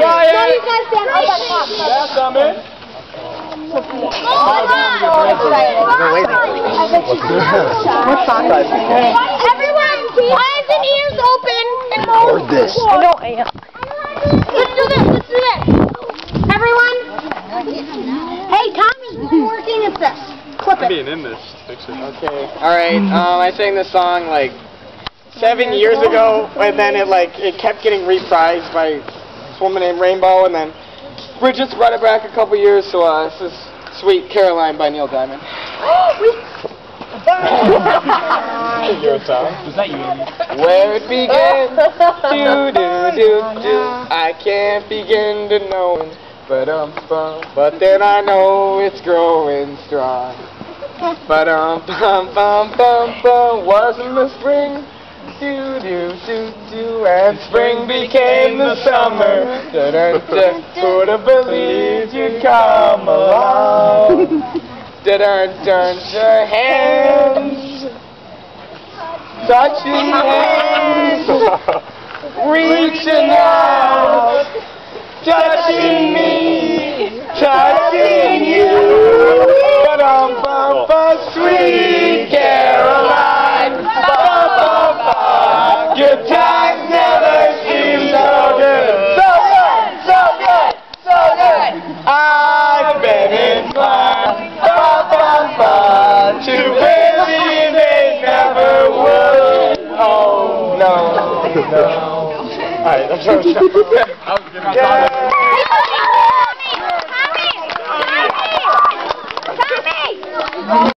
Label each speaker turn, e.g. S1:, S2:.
S1: Quiet!
S2: No, you guys stand up on top.
S1: That's coming.
S2: Everyone, eyes and ears open and move.
S3: Or this.
S2: I know. Let's do this. Let's do this. Everyone. Hey, Tommy, we're working at this. Clip it.
S1: Being in this picture.
S4: Okay. Alright, I sang this song like 7 years ago, and then it kept getting reprised by this woman named Rainbow, and then Bridget's brought it back a couple years, so this is Sweet Caroline by Neil Diamond.
S1: Your song. Was that you?
S4: Where it began, do, I can't begin to know, but then I know it's growing strong. Wasn't the spring, and spring became the summer. Who'd have believed you'd come along? Turn your hands, touching hands, reaching out, touching me, touching you. Sweet Caroline, your times never seem so good. So good, so good, so good. I've been inclined to believe they never would. Oh, no, no. Alright, I'm sorry.